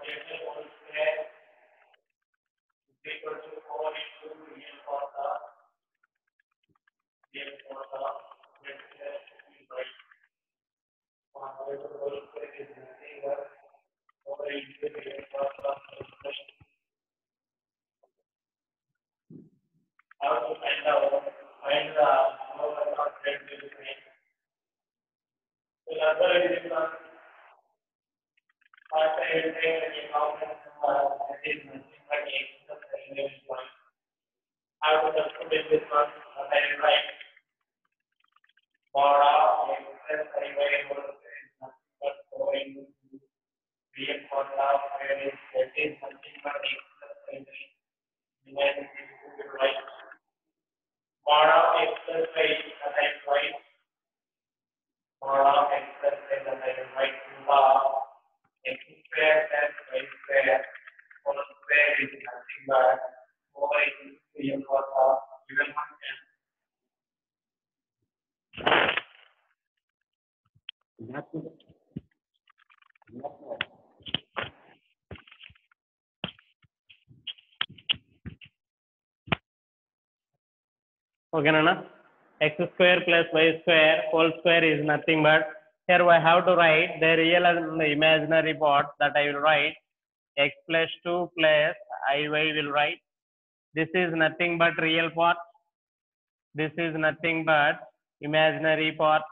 Okay, Nana. X square plus y square whole square is nothing but, here I have to write the real and the imaginary part, that I will write x plus 2 plus iy will write. This is nothing but real part. This is nothing but imaginary part.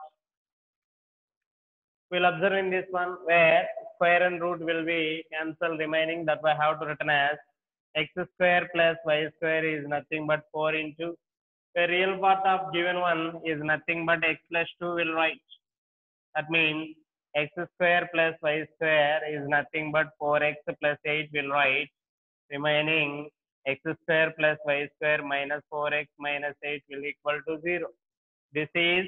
We'll observe in this one where square and root will be cancelled remaining, that I have to written as x square plus y square is nothing but 4 into the real part of given one is nothing but x plus 2 will write. That means x square plus y square is nothing but 4x plus 8 will write. Remaining x square plus y square minus 4x minus 8 will equal to 0. This is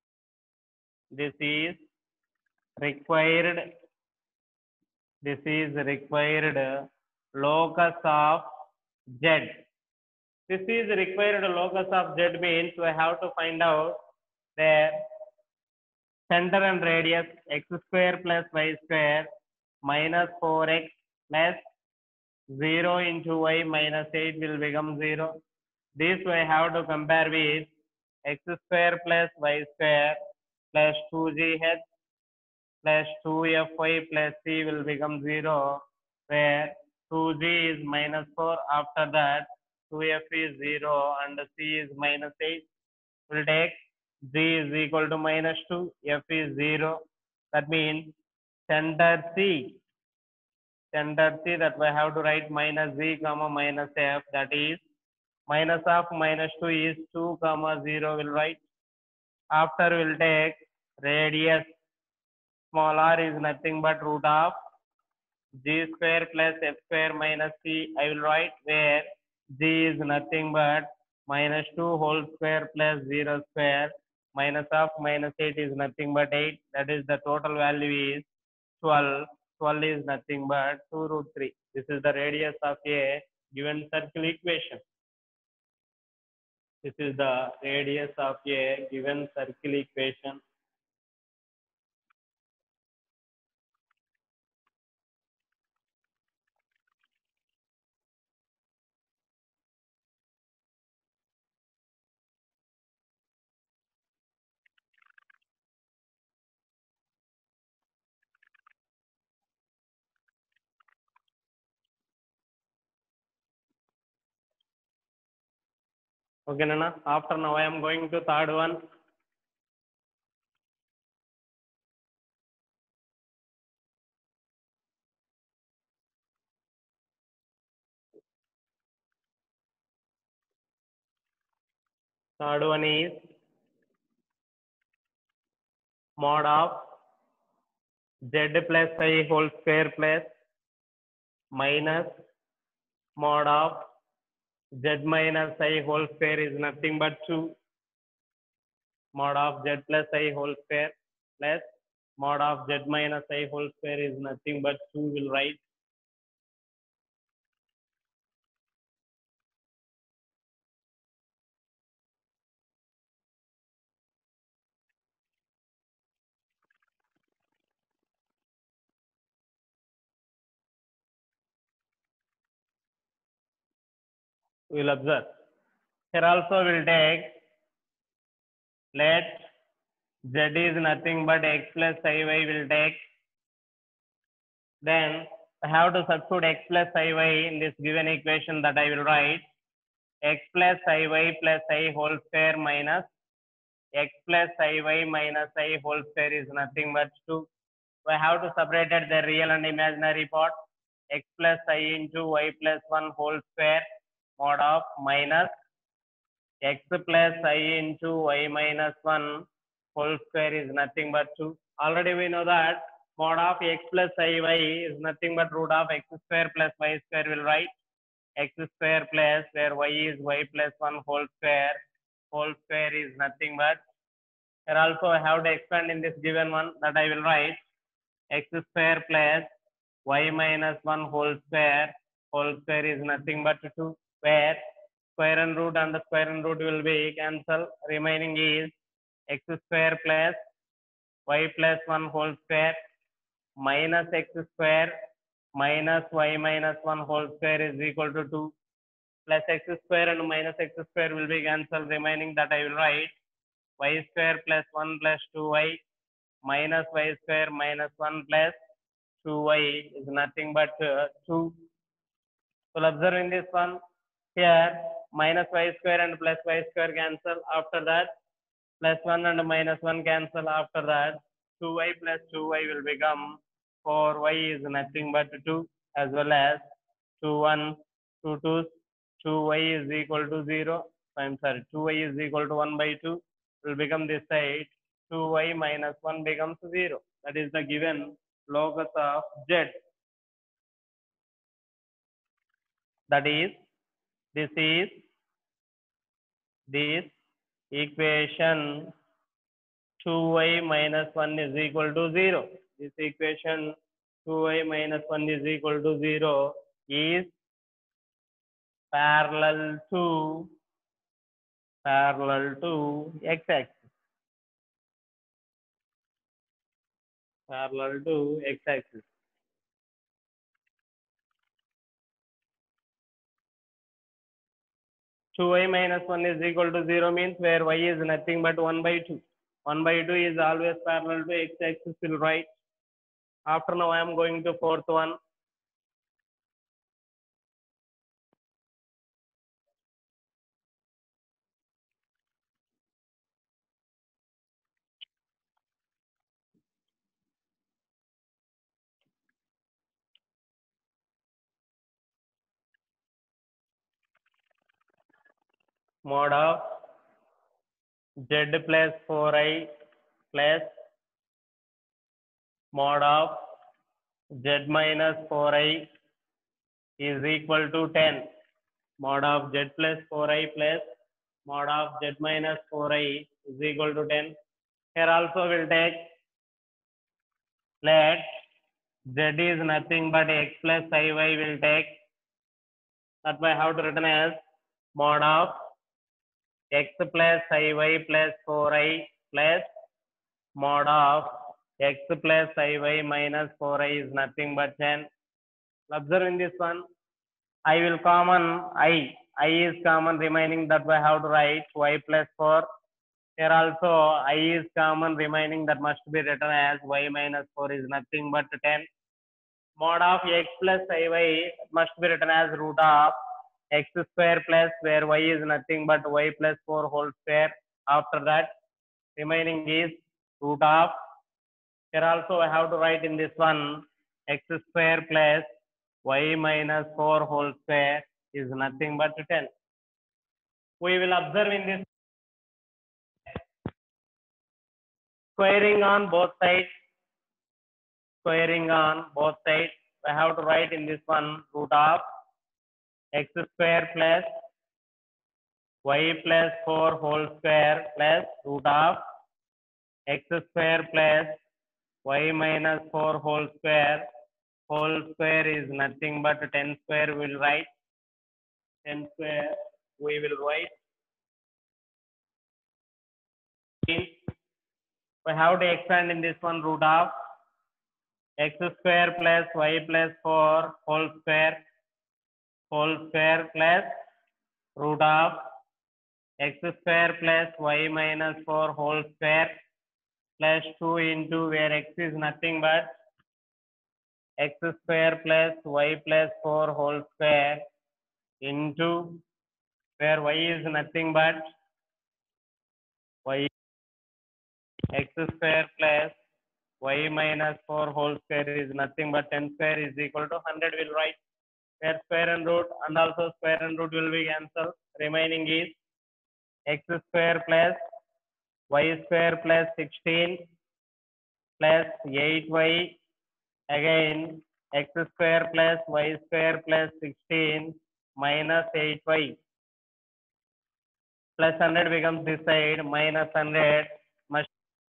required. This is required locus of z. This is required locus of z means we have to find out the center and radius x square plus y square minus 4x plus 0 into y minus 8 will become 0. This we have to compare with x square plus y square plus 2gh plus 2fy plus c will become 0, where 2g is minus 4. After that 2f is 0 and c is minus 8. We'll take g is equal to minus 2, f is 0. That means center C that we have to write minus z comma minus f, that is minus of minus 2 is 2 comma 0 will write. After we'll take radius, small r is nothing but root of g square plus f square minus c I will write, where g is nothing but minus 2 whole square plus 0 square minus of minus 8 is nothing but 8, that is the total value is 12. 12 is nothing but 2 root 3. This is the radius of a given circle equation. This is the radius of a given circle equation. Okay, Nana. After now I am going to third one. Third one is mod of z plus I whole square plus minus mod of z minus I whole square is nothing but 2. Mod of z plus I whole square plus mod of z minus I whole square is nothing but 2 will write. We will observe. Here also we will take, let z is nothing but x plus iy will take. Then I have to substitute x plus iy in this given equation that I will write x plus iy plus I whole square minus x plus iy minus I whole square is nothing but 2. So I have to separate the real and imaginary part. X plus I into y plus 1 whole square mod of minus x plus I into y minus 1 whole square is nothing but 2. Already we know that mod of x plus iy is nothing but root of x square plus y square. Will write x square plus where y is y plus 1 whole square is nothing but. Here also I have to expand in this given one, that I will write x square plus y minus 1 whole square is nothing but 2, where square and root will be cancelled. Remaining is x square plus y plus 1 whole square minus x square minus y minus 1 whole square is equal to 2, plus x square and minus x square will be cancelled. Remaining, that I will write y square plus 1 plus 2y minus y square minus 1 plus 2y is nothing but 2. So observe in this one, here minus y square and plus y square cancel. After that, plus 1 and minus 1 cancel. After that, 2y plus 2y will become 4y is nothing but 2, as well as 2 1, 2 2, 2y is equal to 0. I'm sorry, 2y is equal to 1 by 2 will become this side. 2y minus 1 becomes 0. That is the given locus of z. That is, this equation 2y minus 1 is equal to 0. This equation 2y minus 1 is equal to 0 is parallel to x-axis. Parallel to x-axis. Two y minus 1 is equal to 0 means where y is nothing but 1 by 2. 1 by 2 is always parallel to x-axis, will write. After now I am going to fourth one. Mod of z plus 4i plus mod of z minus 4i is equal to 10. Mod of z plus 4i plus mod of z minus 4i is equal to 10. Here also we'll take, let z is nothing but x plus iy will take. That way how to written as mod of x plus iy plus 4i plus mod of x plus iy minus 4i is nothing but 10. Observe in this one, I will common I is common remaining, that way how to write y plus 4. Here also I is common remaining, that must be written as y minus 4 is nothing but 10. Mod of x plus iy must be written as root of x square plus where y is nothing but y plus 4 whole square. After that, remaining is root of, here also I have to write in this one, x square plus y minus 4 whole square is nothing but 10. We will observe in this squaring on both sides. I have to write in this one root of x square plus y plus 4 whole square plus root of x square plus y minus 4 whole square is nothing but 10 square. We will write 10 square. We will write. We have to expand in this one root of x square plus y plus 4 whole square plus root of x square plus y minus 4 whole square plus 2 into where x is nothing but x square plus y plus 4 whole square into where y is nothing but y x square plus y minus 4 whole square is nothing but 10 square is equal to 100 will write where square and root and also square and root will be cancelled. Remaining is x square plus y square plus 16 plus 8y again x square plus y square plus 16 minus 8y plus 100 becomes this side minus 100 must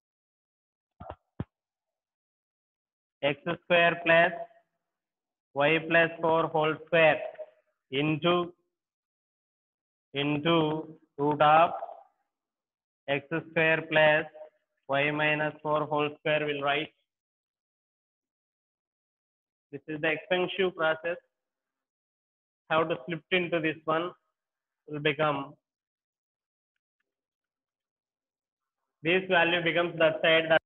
x square plus y plus 4 whole square into root of x square plus y minus 4 whole square will write. This is the expansive process. How to flip into this one will become this value becomes that side that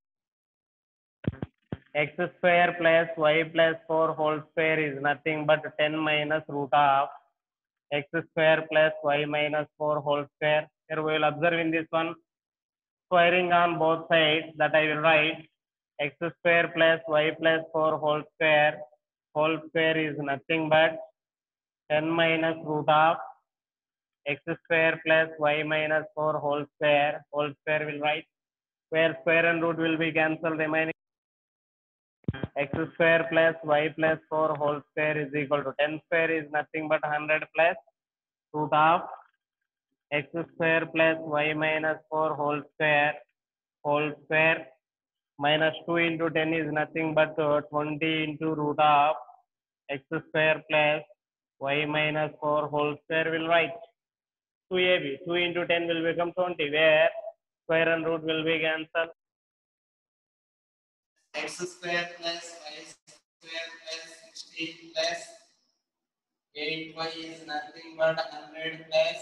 x square plus y plus 4 whole square is nothing but 10 minus root of x square plus y minus 4 whole square. Here we will observe in this one squaring on both sides that I will write x square plus y plus 4 whole square is nothing but 10 minus root of x square plus y minus 4 whole square will write where square and root will be cancelled remaining x square plus y plus 4 whole square is equal to 10 square is nothing but 100 plus root of x square plus y minus 4 whole square minus 2 into 10 is nothing but 20 into root of x square plus y minus 4 whole square will write 2ab 2 into 10 will become 20 where square and root will be cancelled x square plus y square plus 16 plus 8y is nothing but 100 plus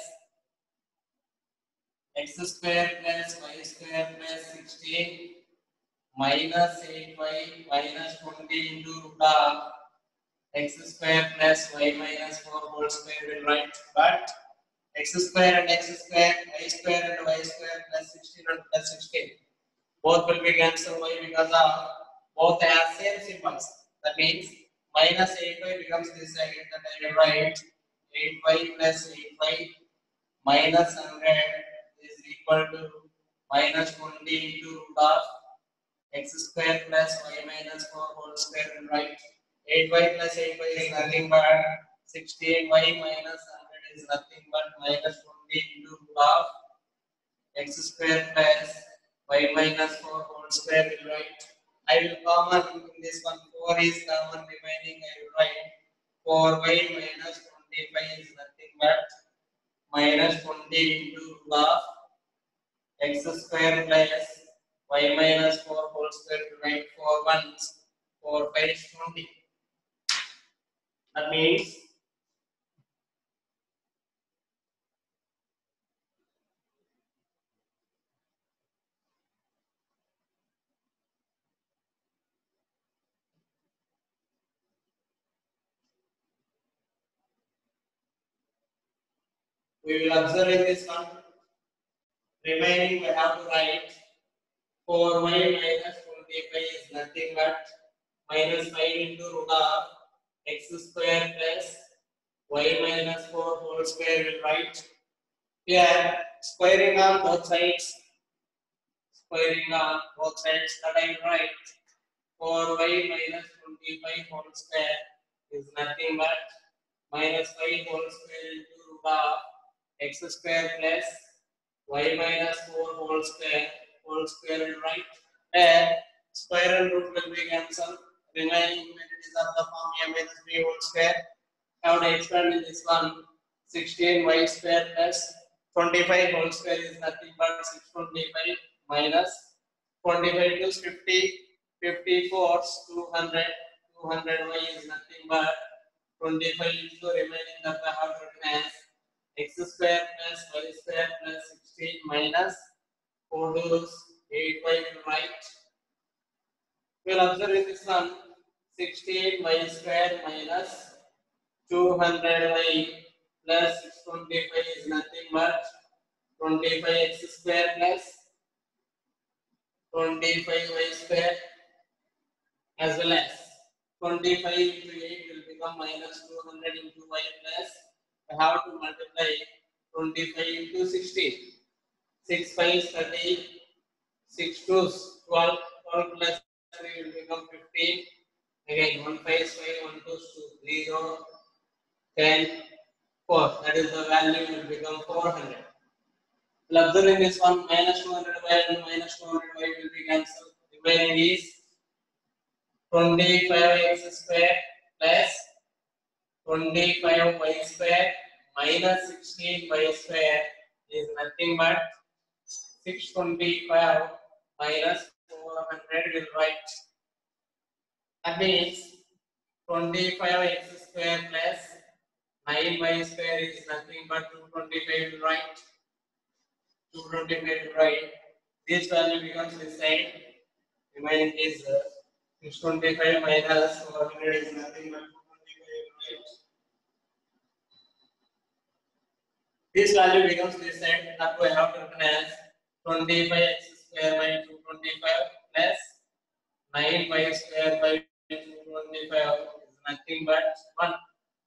x square plus y square plus 16 minus 8y minus 20 into root of x square plus y minus 4 whole square will write but x square and x square y square and y square plus 16 and plus 16 both will be cancelled. Why? Because of both have same symbols. That means minus 8y becomes this side. That I will write 8y plus 8y minus 100 is equal to minus 20 into root of x square plus y minus 4 whole square. Will write 8y plus 8y is nothing but 16y minus 100 is nothing but minus 20 into root of x square plus y minus 4 whole square will write. I will common in this one 4 is common remaining. I will write 4y minus 25 is nothing but minus 20 into root of x square plus y minus 4 whole square will write 4 ones 4 5 is 20. That means we will observe in this one remaining we have to write 4y minus 25 is nothing but minus 5 into root of x square plus y minus 4 whole square will write. Here squaring on both sides that I will write 4y minus 25 whole square is nothing but minus 5 whole square into root of x square plus y minus 4 whole square will write. Where square and root will be cancelled. Remaining when it is of the form a minus b whole square. Now to expand in this one 16y square plus 25 whole square is nothing but 625 minus 25 to 50 54 200 200y is nothing but 25 into remaining that I have written as x square plus y square plus 16 minus 4 to 8y will write. We will observe in this one 16y square minus 200y plus 625 is nothing but 25x square plus 25y square as well as 25 into 8 will become minus 200 into y plus I have to multiply 25 into 16. 6 5 is 30, 6 2s 12, 12 plus 3 will become 15. Again 1 5 is 5, 1 2 is 2, 0, 10, 4. That is the value will become 400. We'll observe in this one minus 200y and minus 200y will be cancelled. Remaining is 25x square plus 25y square minus 16y square is nothing but 625 minus 400 will write. That means 25x square plus 9y square is nothing but 225 will write. 225 will write. This value becomes the same. Remaining is 625 minus 400 is nothing but 225 will write. This value becomes this side. That we have to written as 25x square by 225 plus 9y square by 225 is nothing but 1.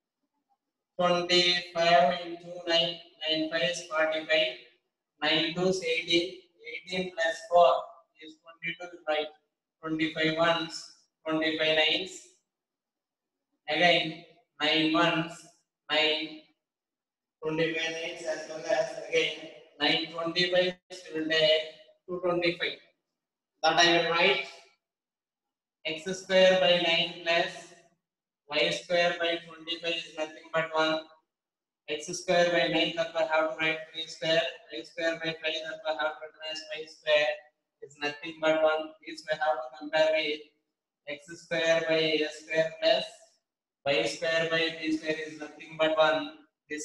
25 into 9, 9 5 is 45, 9 2 is 18, 18 plus 4 is 22, right? 25 ones, 25 nines, again 9 ones, 9, 25 nines as well as again 925 will take 225. That I will write x square by 9 plus y square by 25 is nothing but 1. X square by 9 that I have to write 3 square, y square by 5 that I have to write as 5 square is nothing but 1. This we have to compare with x square by a square plus y square by b square is nothing but 1. This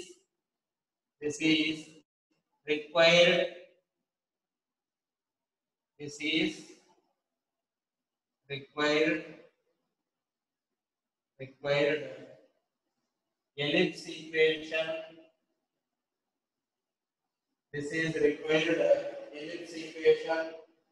is required. This is required ellipse equation. This is required ellipse equation.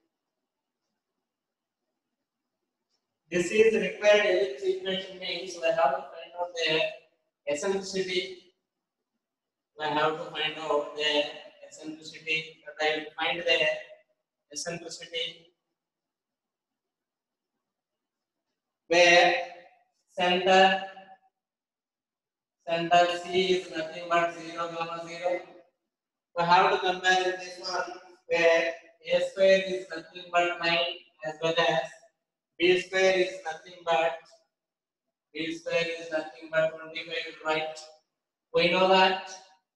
This is required ellipse equation means we have to find out the eccentricity. We have to find out the eccentricity. But I will find the eccentricity where center C is nothing but 0, 0. We have to compare with this one where a square is nothing but 9 as well as b square is nothing but 25, right? We know that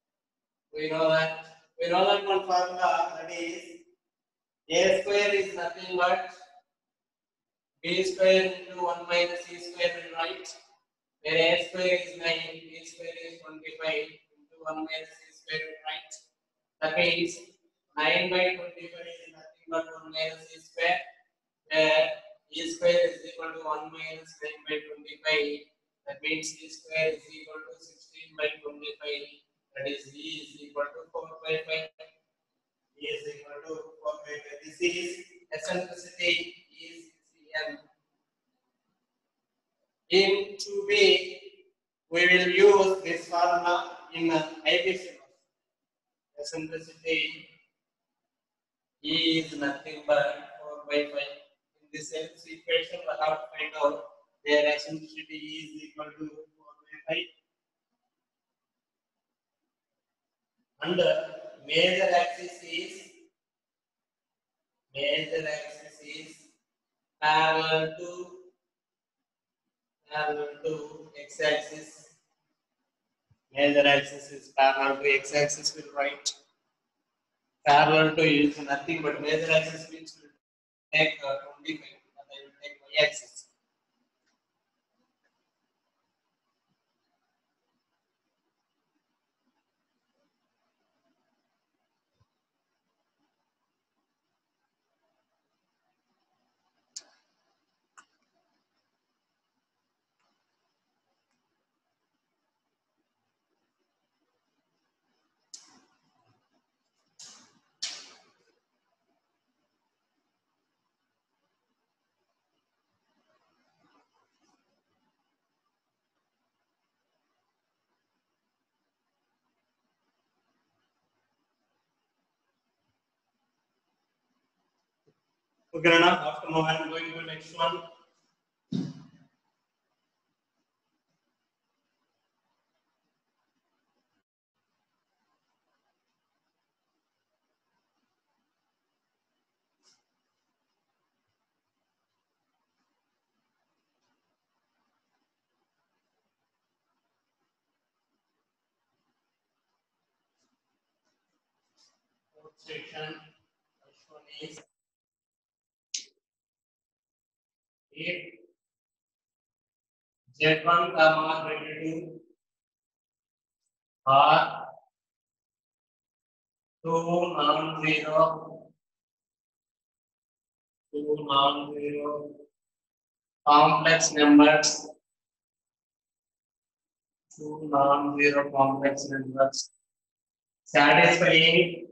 one formula, that is a square is nothing but b square into 1 minus c square, right? Where a square is 9, b square is 25 into 1 minus c square, right? That means 9 by 25 is nothing but 1 minus c square, where e square is equal to 1 minus 9 by 25. That means e square is equal to 16 by 25. That is e is equal to 4 by 5. E is equal to 4 by 5. This is eccentricity is Cm. In 2b, we will use this formula in IPC. Eccentricity E is nothing but 4 by 5. In this ellipse equation, we have to find out their eccentricity E is equal to 4 by 5. And major axis is parallel to x-axis. Major axis is parallel to x-axis. Will write parallel to is nothing but major axis means will take 25, and I will take y-axis. Okay, Nana, after now I am going to next one. Fourth section. First one is if Z1 comma Z2 are two non-zero complex numbers, two non-zero complex numbers satisfying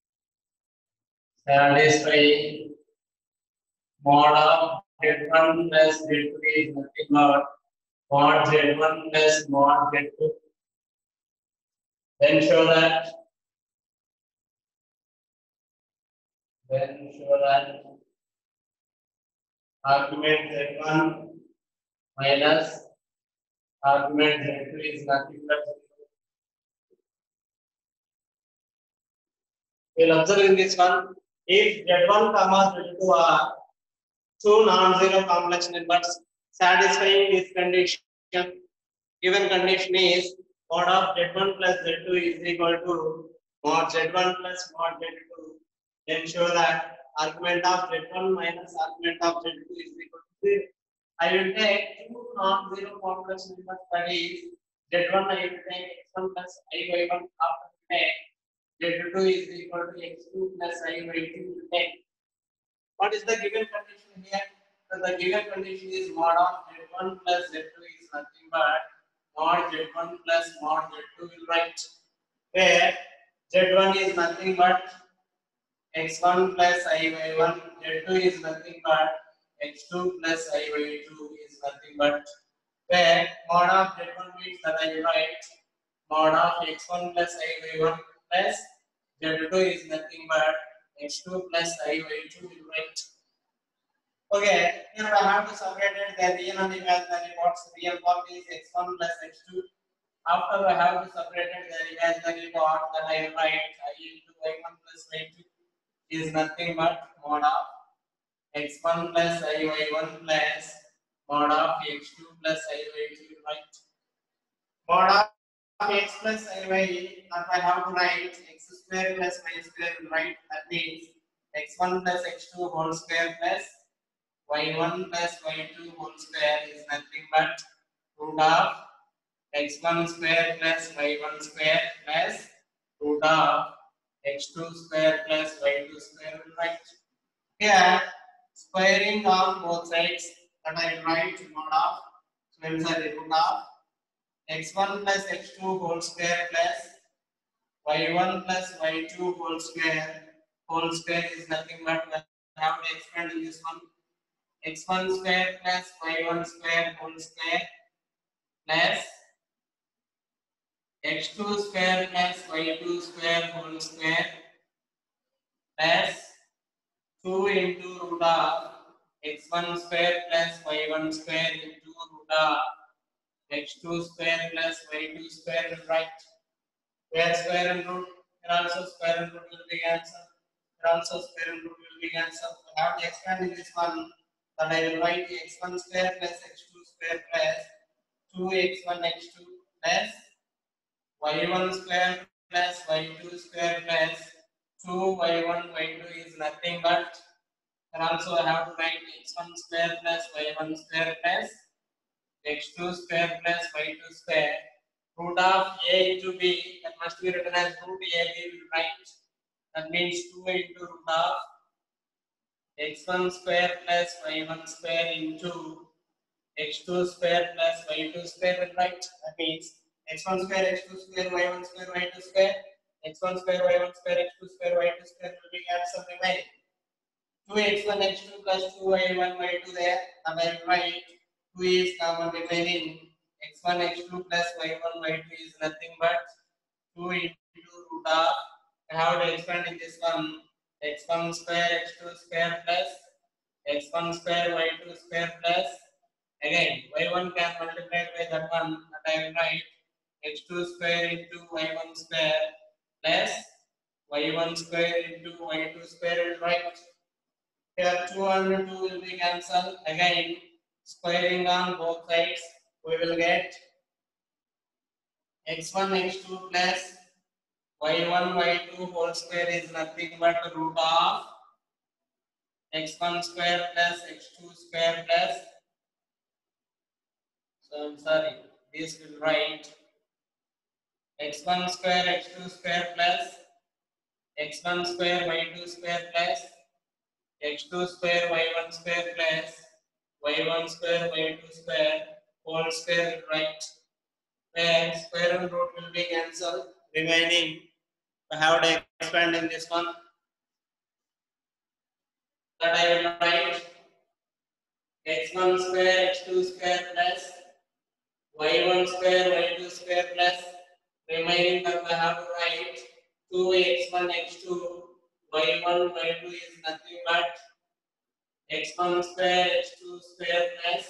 mod of Z1 plus Z2 is nothing but mod Z1 plus mod Z2. Then show that argument Z1 minus argument Z2 is nothing but zero. We'll observe in this one, if Z1 comma Z2 are two non-zero complex numbers satisfying this condition, given condition is mod of Z1 plus Z2 is equal to mod Z1 plus mod Z2, then show that argument of Z1 minus argument of Z2 is equal to 0. I will take two non-zero complex numbers, that is Z1 I will take x1 plus iy1, after take Z2 is equal to x2 plus iy2 will take. What is the given condition here? So the given condition is mod of Z1 plus Z2 is nothing but mod Z1 plus mod Z2 will write, where Z1 is nothing but x1 plus iy1, Z2 is nothing but x2 plus iy2 is nothing but, where mod of Z1 means that I write mod of x1 plus iy1 plus Z2 is nothing but x2 plus iy2 will write. Okay, here I have to separate the real and imaginary parts. Real part is x1 plus x2. After I have to separate the imaginary part, then I write I into y1 plus y2 is nothing but mod of x1 plus iy1 plus mod of x2 plus iy2, right? Mod of x plus iy, that I have to write x square plus y square, right? That means x1 plus x2 whole square plus y1 plus y2 whole square is nothing but root of x1 square plus y1 square plus root of x2 square plus y2 square, right? Here, squaring on both sides, that I write mod of, so inside the root of x1 plus x2 whole square plus y1 plus y2 whole square is nothing but, I have to expand in this one, x1 square plus y1 square whole square plus x2 square plus y2 square whole square plus 2 into root of x1 square plus y1 square into root of x2 square plus y2 square will write, where square and root, here also square and root will be answer, here also square and root will be answer. I have to expand in this one, that I will write x1 square plus x2 square plus 2x1 x2 plus y1 square plus y2 square plus 2y1 y2 is nothing but, and also I have to write x1 square plus y1 square plus x2 square plus y2 square, root of a into b, that must be written as root ab will write, that means 2 into root of x1 square plus y1 square into x2 square plus y2 square will write, that means x1 square x2 square y1 square y2 square, x1 square y1 square x2 square y2 square will be answer remaining. 2x1 x2 plus 2y1 y2 there, and I will write 2 is common remaining, x1 x2 plus y1 y2 is nothing but 2 into root of, I have to expand in this one, x1 square x2 square plus x1 square y2 square plus again y1 can multiply by that one that I will write x2 square into y1 square plus y1 square into y2 square will write here 2 and 2 will be cancelled again squaring on both sides we will get x1 x2 plus y1 y2 whole square is nothing but root of x1 square plus x2 square plus so I'm sorry this will write x1 square x2 square plus x1 square y2 square plus x2 square y1 square plus y1 square y2 square whole square will write where square and root will be cancelled remaining I have to expand in this one that I will write x1 square x2 square plus y1 square y2 square plus remaining that we have to write 2x1 x2 y1 y2 is nothing but x1 square x2 square plus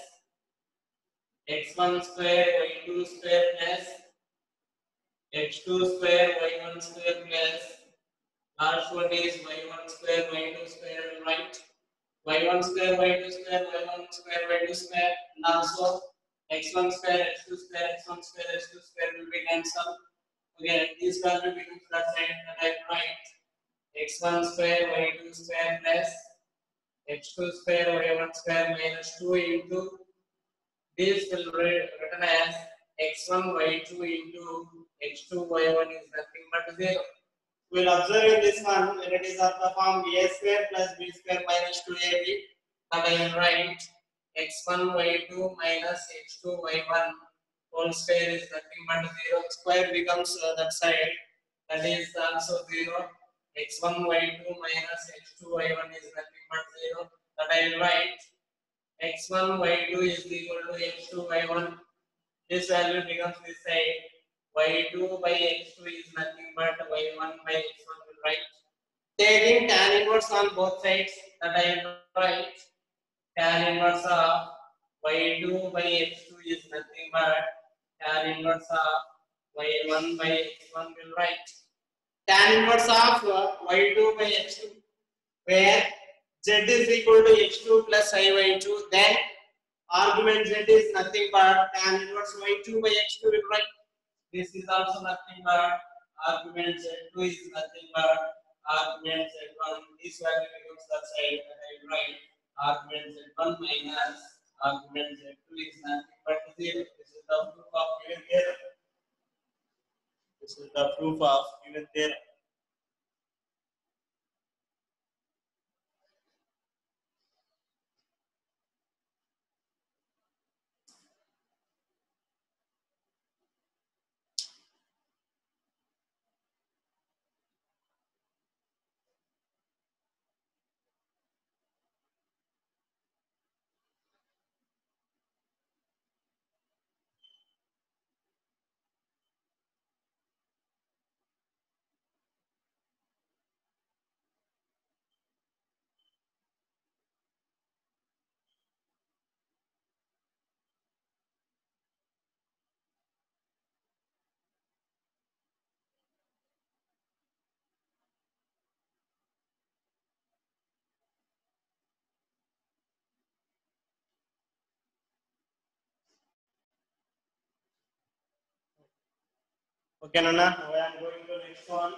x1 square y2 square plus x2 square y1 square plus last one is y1 square y2 square right y1 square y2 square y1 square y2 square and also x1 square x2 square x1 square x2 square will be cancelled again this value becomes the same that I write x1 square y2 square plus x2 square y1 square minus 2 into this will be written as x1 y2 into x2 y1 is nothing but 0. We will observe in this one when it is of the form a square plus b square minus 2ab that I will write x1 y2 minus x2 y1 whole square is nothing but 0. Square becomes that side that is also 0. x1 y2 minus x2 y1 is nothing but 0 that I will write x1 y2 is equal to x2 y1. This value becomes this side. Y2 by x2 is nothing but y1 by x1 will write. Taking tan inverse on both sides that I will write tan inverse of y2 by x2 is nothing but tan inverse of y1 by x1 will write. Tan inverse of y2 by x2 where z is equal to x2 plus I y2 then argument z is nothing but tan inverse y2 by x2 will write. This is also nothing but argument z2 is nothing but argument z1. This value becomes the side that I will write argument z1 minus argument z2 is nothing but 0. This is the proof of given theorem. This is the proof of given theorem. Okay, Nana. Now I am going to next one.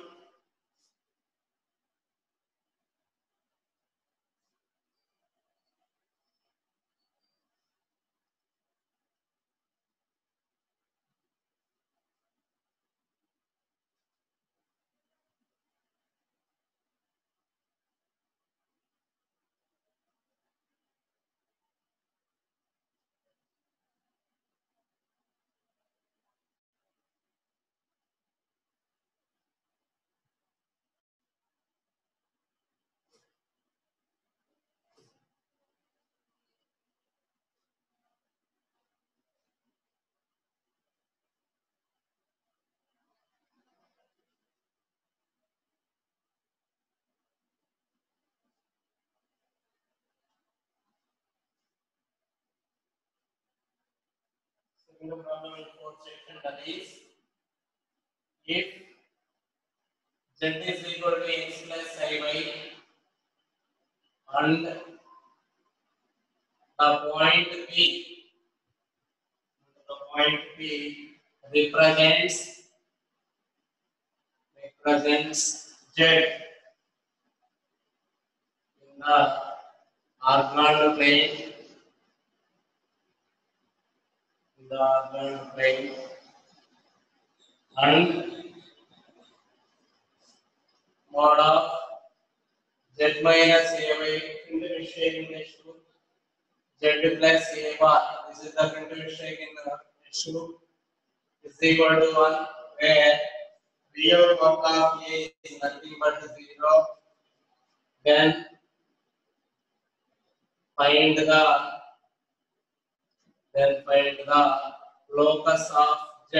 in the problem in fourth section, that is if z is equal to x plus iy and the point P represents z in the orthogonal plane, and mod of z minus ay into mistake in h2 z plus a bar, this is the primitive mistake in h2, is equal to 1, where real part of a is nothing but 0. Then find the locus of z.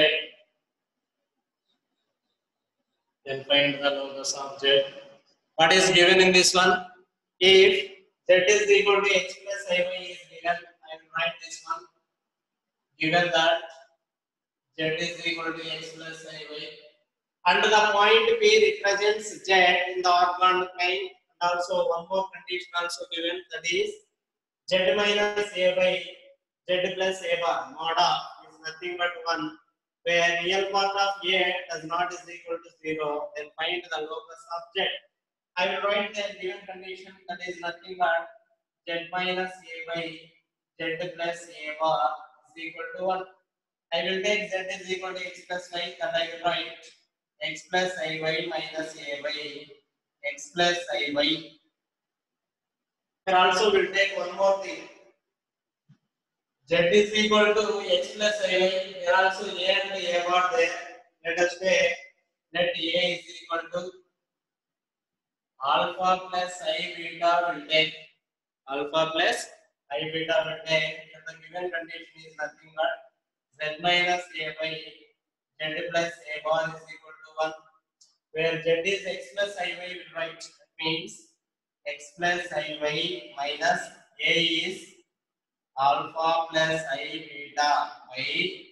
What is given in this one? If z is equal to x plus iy is given, I will write this one. Given that z is equal to x plus iy, and the point P represents z in the orthogonal plane, and also one more condition also given, that is z minus a by z plus a bar mod of is nothing but 1, where real part of a does not is equal to 0. Then find the locus of z. I will write the given condition, that is nothing but z minus a by z plus a bar is equal to 1. I will take z is equal to x plus y, that I will write x plus iy minus a by x plus iy. Here also will take one more thing. Z is equal to x plus iy. Here also a and a bar there. Let us take let a is equal to alpha plus I beta will take alpha plus I beta will take. The given condition is nothing but z minus a by z plus a bar is equal to 1, where z is x plus iy will write. That means x plus iy minus a is alpha plus I beta by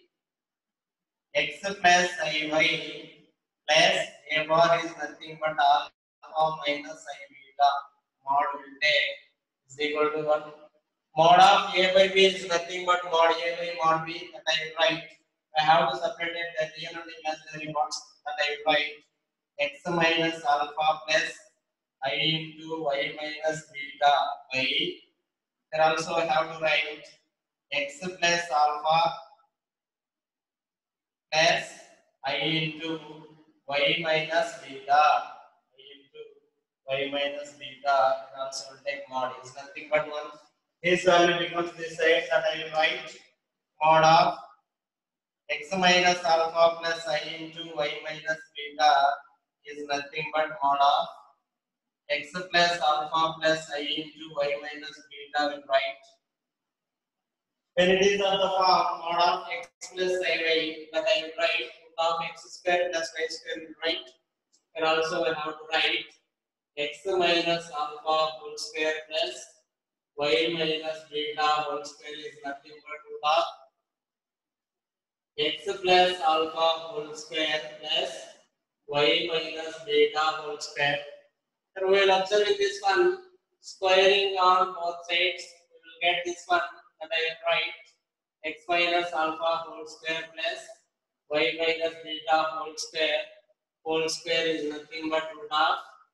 x plus iy plus a bar is nothing but alpha minus I beta mod will take is equal to 1. Mod of a by b is nothing but mod a by mod b, that I will write. I have to separate the real and imaginary parts, that I will write x minus alpha plus I into y minus beta by, here also I have to write x plus alpha plus I into y minus beta, I into y minus beta, and also will take mod is nothing but 1. This value becomes this side, that I will write mod of x minus alpha plus I into y minus beta is nothing but mod of x plus alpha plus I into y minus beta will write. When it is of the form mod of x plus iy, that I will write root of x square plus y square will write. And also I have to write x minus alpha whole square plus y minus beta whole square is nothing but root of x plus alpha whole square plus y minus beta whole square. And we will observe in this one, squaring on both sides, we will get this one, that I will write x minus alpha whole square plus y minus beta whole square is nothing but root of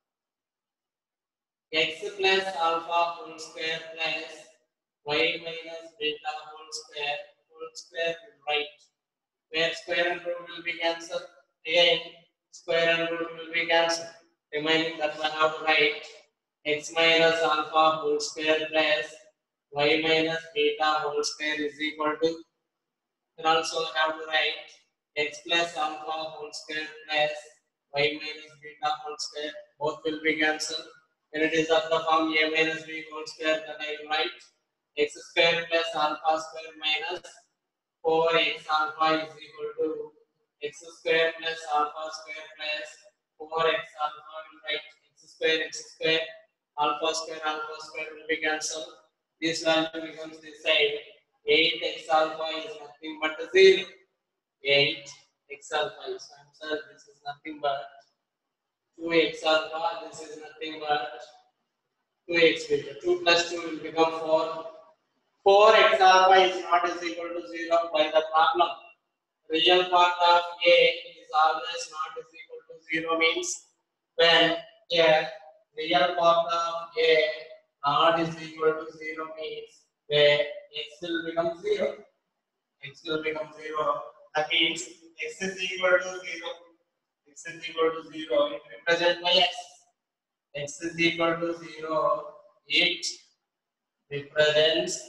x plus alpha whole square plus y minus beta whole square will write, where square and root will be cancelled. Again, square and root will be cancelled. Remaining that one have to write x minus alpha whole square plus y minus beta whole square is equal to, and also have to write x plus alpha whole square plus y minus beta whole square, both will be cancelled. When it is of the form a minus b whole square, that I will write x square plus alpha square minus 4x alpha is equal to x square plus alpha square plus 4x alpha will write x square alpha square will be cancelled. This value becomes this side, 8x alpha is nothing but 0. 8x alpha is answer. This is nothing but 2x alpha. This is nothing but 2x beta. 2 plus 2 will become 4. 4x alpha is not is equal to 0 by the problem. Real part of A is always not is equal to 0 means when a real part of A not is equal to 0 means where x will become 0. X will become 0. That means x is equal to 0. X is equal to 0. It represents by x. X is equal to 0. It represents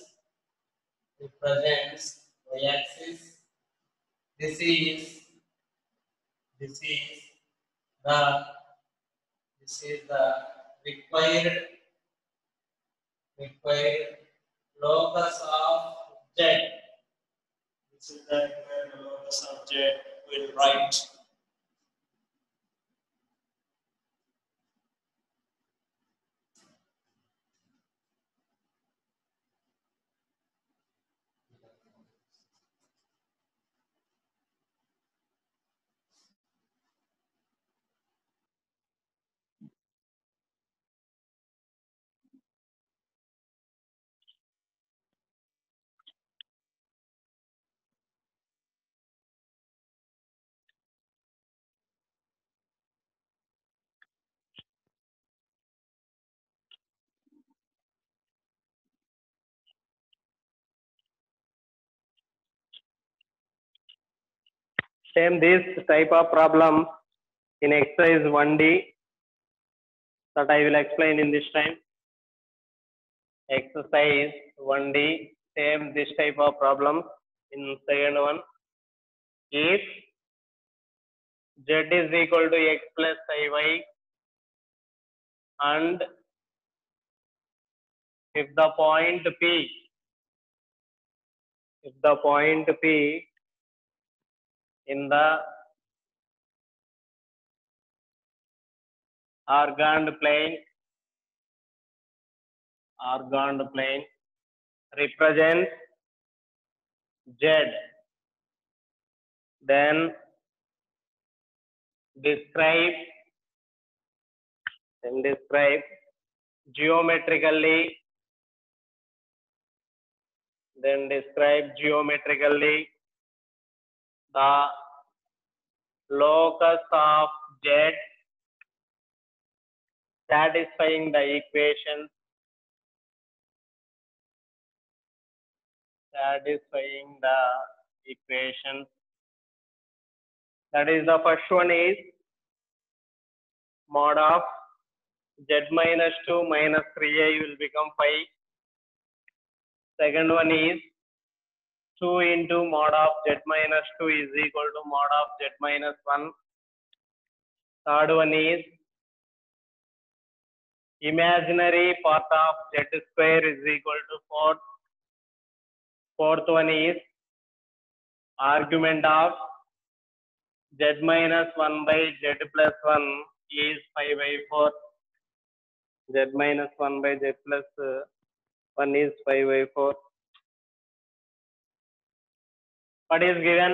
y-axis. This is this is the required locus of z. This is the required locus of z. We'll write. Same this type of problem in exercise 1D that I will explain in this time. Exercise 1D, same this type of problem in second one. If z is equal to x plus iy and if the point P in the organed plane represents z, then describe geometrically the locus of z satisfying the equation that is the first one is mod of z minus 2 minus 3i will become 5. Second one is 2 into mod of z minus 2 is equal to mod of z minus 1. Third one is imaginary part of z square is equal to 4. Fourth one is argument of z minus 1 by z plus 1 is 5 by 4. Z minus 1 by z plus 1 is 5 by 4. What is given?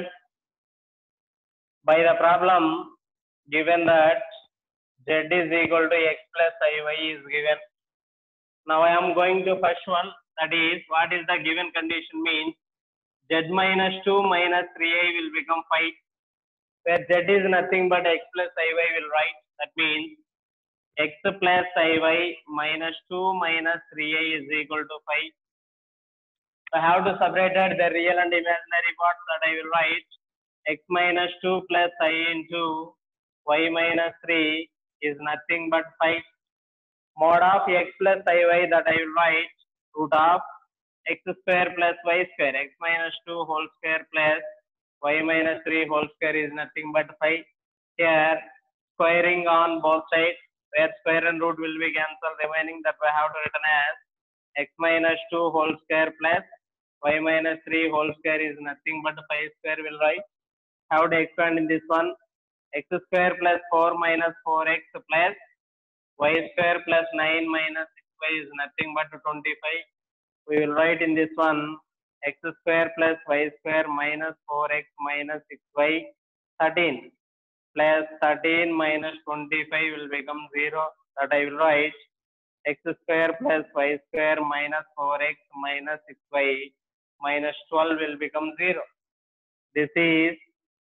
By the problem, given that z is equal to x plus iy is given. Now I am going to first one, that is what is the given condition means z minus 2 minus 3i will become 5, where z is nothing but x plus iy will write. That means x plus iy minus 2 minus 3i is equal to 5. So I have to separate the real and imaginary parts, that I will write x minus 2 plus I into y minus 3 is nothing but 5. Mod of x plus iy, that I will write root of x square plus y square, x minus 2 whole square plus y minus 3 whole square is nothing but 5. Here squaring on both sides, where square and root will be cancelled, remaining that we have to written as x minus 2 whole square plus y minus 3 whole square is nothing but 5 square will write. How to expand in this one? X square plus 4 minus 4x plus y square plus 9 minus 6y is nothing but 25. We will write in this one x square plus y square minus 4x minus 6y 13 plus 13 minus 25 will become 0. That I will write x square plus y square minus 4x minus 6y minus 12 will become 0. This is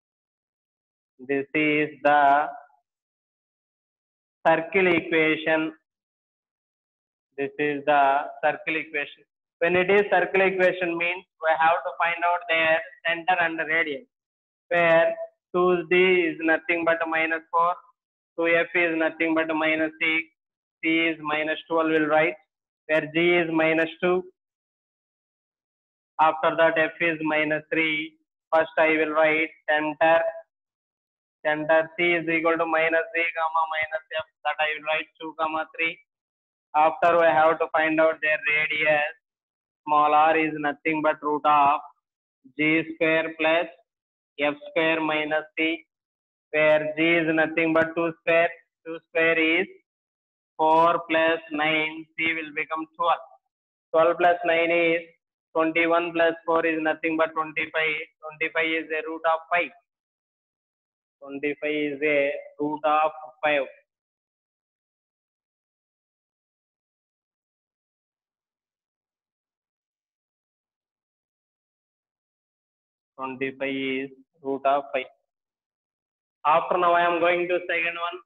the circle equation. This is the circle equation. When it is circle equation means we have to find out their center and radius. Where 2d is nothing but minus 4, 2f is nothing but minus 6, c is minus 12 will write. Where g is minus 2. After that f is minus 3. First I will write center c is equal to minus d comma minus f, that I will write 2 comma 3. After we have to find out their radius. Small r is nothing but root of g square plus f square minus c, where g is nothing but 2 square. 2 square is 4 plus 9, c will become 12. 12 plus 9 is 21 plus 4 is nothing but 25. 25 is a root of 5. 25 is a root of 5. is root of 5. After now I am going to second one.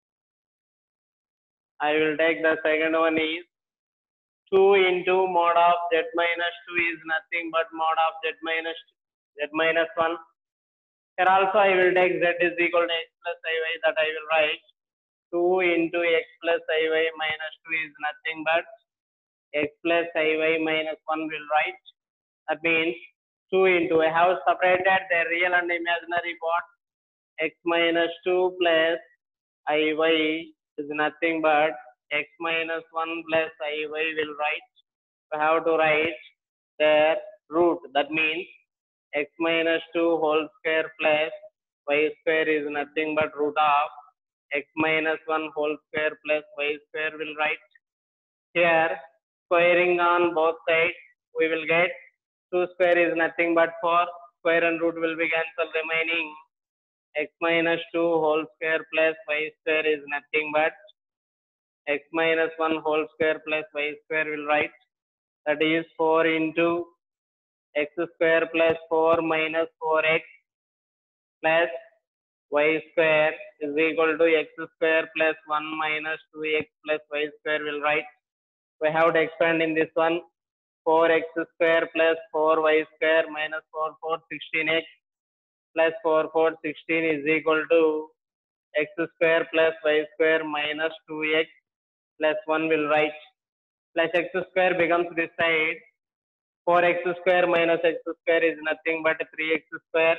I will take the second one is 2 into mod of z minus 2 is nothing but mod of z minus 1. Here also I will take z is equal to x plus iy, that I will write 2 into x plus iy minus 2 is nothing but x plus iy minus 1 will write. That means 2 into, I have separated the real and imaginary part. X minus 2 plus iy is nothing but x minus 1 plus iy will write. We have to write the root. That means x minus 2 whole square plus y square is nothing but root of x minus 1 whole square plus y square will write. Here squaring on both sides we will get 2 square is nothing but 4. Square and root will be cancelled, remaining x minus 2 whole square plus y square is nothing but x minus 1 whole square plus y square will write. That is 4 into x square plus 4 minus 4x plus y square is equal to x square plus 1 minus 2x plus y square will write. We have to expand in this one. 4x square plus 4y square minus 4 16x plus 4 16 is equal to x square plus y square minus 2x plus 1 will write. Plus x square becomes this side. 4x square minus x square is nothing but 3x square.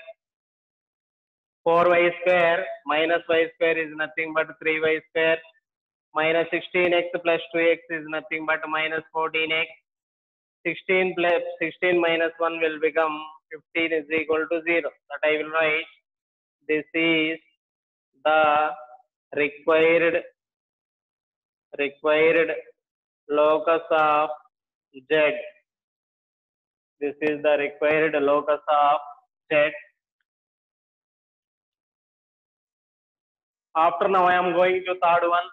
4y square minus y square is nothing but 3y square. Minus 16x plus 2x is nothing but minus 14x. 16 plus 16 minus 1 will become 15 is equal to 0. That I will write. This is the required locus of z. This is the required locus of z. After now I am going to third one.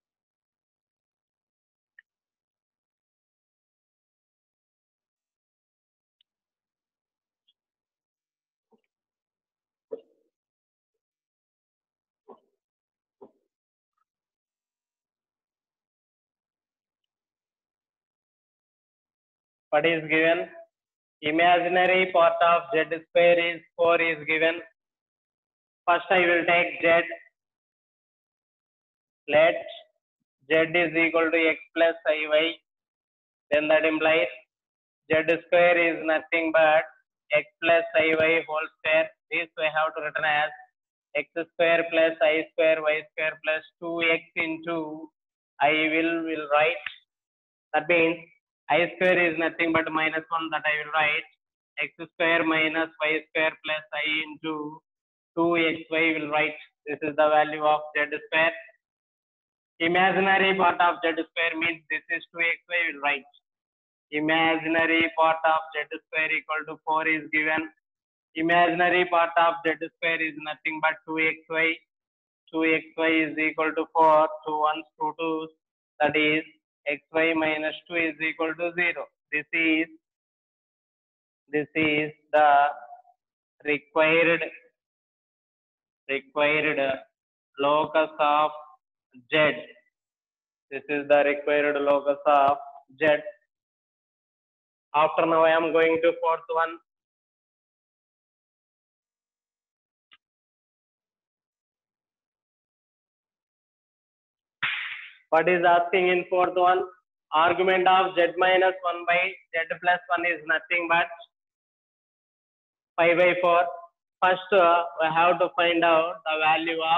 What is given? Imaginary part of z square is 4 is given. First I will take z. Let z is equal to x plus iy. Then that implies z square is nothing but x plus iy whole square. This we have to written as x square plus I square y square plus 2x into I will write. That means I square is nothing but minus 1, that I will write x square minus y square plus I into 2xy will write. This is the value of z square. Imaginary part of z square means this is 2xy will write. Imaginary part of z square equal to 4 is given. Imaginary part of z square is nothing but 2xy. 2xy is equal to 4. 2 ones, 2 twos. That is xy minus 2 is equal to 0. This is the required locus of z. This is the required locus of z. After now I am going to fourth one. What is asking in fourth one? Argument of z minus 1 by z plus 1 is nothing but 5 by 4. First, we have to find out the value of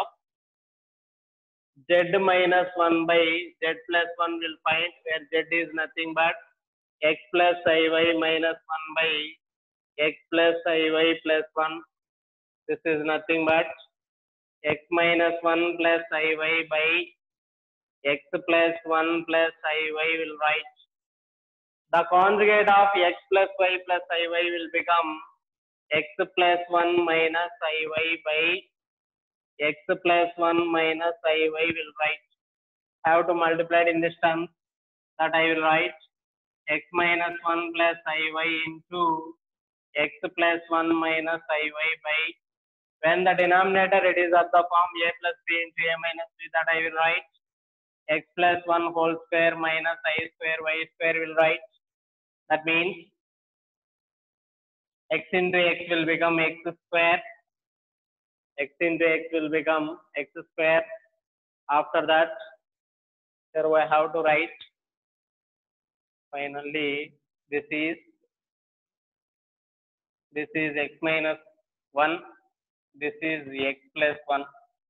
z minus 1 by z plus 1 will find, where z is nothing but x plus iy minus 1 by x plus iy plus 1. This is nothing but x minus 1 plus iy by x plus 1 plus iy will write. The conjugate of x plus y plus iy will become x plus 1 minus iy by x plus 1 minus iy will write. Have to multiply it in this term, that I will write x minus 1 plus iy into x plus 1 minus iy by, when the denominator it is of the form a plus b into a minus b, that I will write x plus 1 whole square minus I square y square will write. That means x into x will become x square. X into x will become x square. After that, here we have to write, finally, this is x minus 1. This is x plus 1.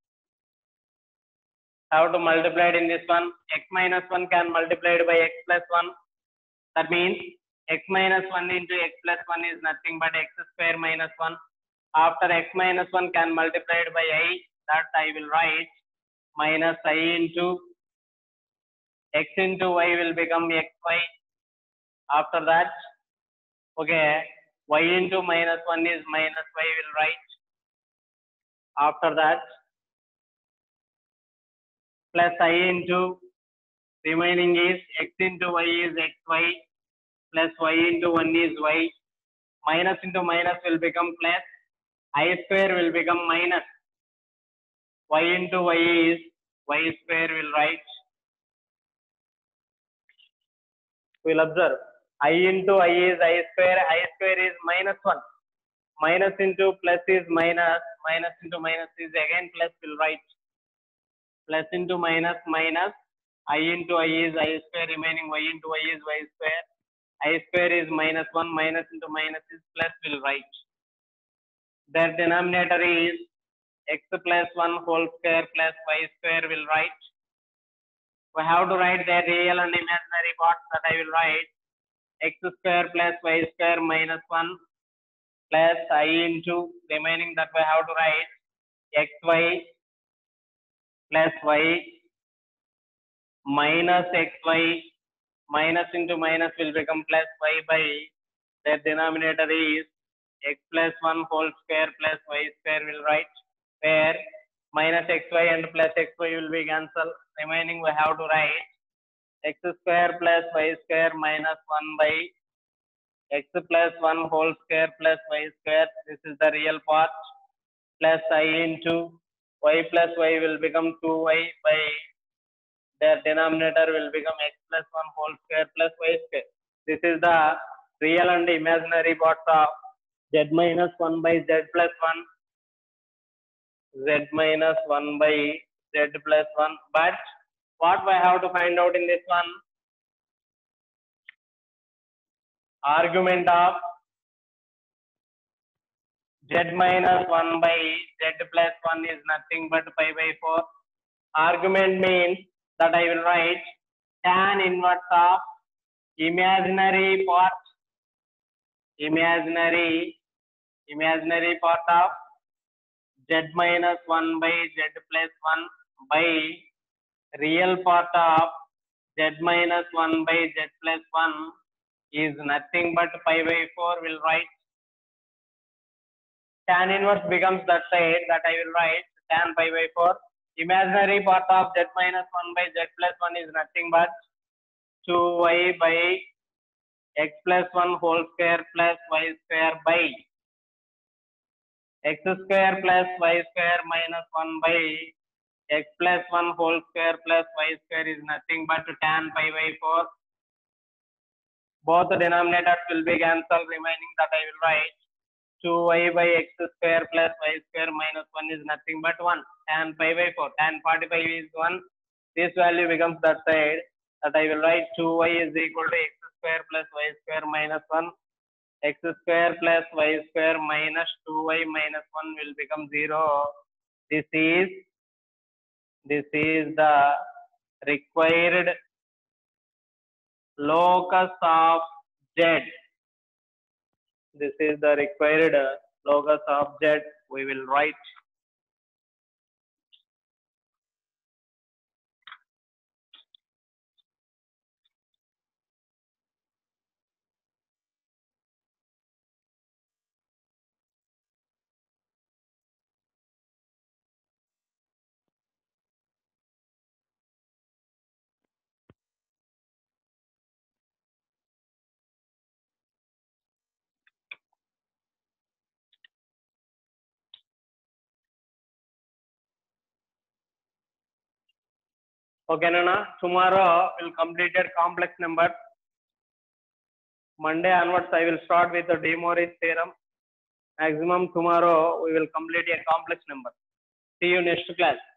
Have to multiply it in this one. X minus 1 can multiply it by x plus 1. That means x minus 1 into x plus 1 is nothing but x square minus 1. After x minus 1 can multiply it by I, that I will write minus I into x into y will become xy. After that, okay, y into minus 1 is minus y will write. After that, plus I into remaining is x into y is xy plus y into 1 is y. Minus into minus will become plus. I square will become minus. Y into y is y square will write. We'll observe. I into I is I square. I square is minus 1. Minus into plus is minus. Minus into minus is again plus will write. Plus into minus minus. I into I is I square, remaining y into y is y square. I square is minus 1. Minus into minus is plus will write. Their denominator is x plus 1 whole square plus y square will write. We have to write their real and imaginary parts, that I will write x square plus y square minus 1 plus I into remaining, that we have to write xy plus y minus xy. Minus into minus will become plus y by, their denominator is x plus 1 whole square plus y square will write, where minus xy and plus xy will be cancelled. Remaining we have to write x square plus y square minus 1 by x plus 1 whole square plus y square. This is the real part. Plus I into y plus y will become 2y by, their denominator will become x plus 1 whole square plus y square. This is the real and imaginary part of z minus 1 by z plus 1. Z minus 1 by z plus 1. But what we have to find out in this one? Argument of z minus 1 by z plus 1 is nothing but pi by 4. Argument means that I will write tan inverse of imaginary part, imaginary part of z minus 1 by z plus 1 by real part of z minus 1 by z plus 1 is nothing but pi by 4. Will write tan inverse becomes that side, that I will write tan pi by 4. Imaginary part of z minus 1 by z plus 1 is nothing but 2y by x plus 1 whole square plus y square by x square plus y square minus 1 by x plus 1 whole square plus y square is nothing but tan pi by 4. Both the denominators will be cancelled, remaining that I will write 2y by x square plus y square minus 1 is nothing but 1. Tan pi by 4. Tan 45 is 1. This value becomes that side, that I will write 2y is equal to x square plus y square minus 1. X square plus y square minus 2y minus 1 will become 0. This is the required locus of z. This is the required locus of z. We will write. Okay, Nana. Tomorrow we'll complete a complex number. Monday onwards, I will start with the De Moivre's theorem. Maximum tomorrow we will complete a complex number. See you next class.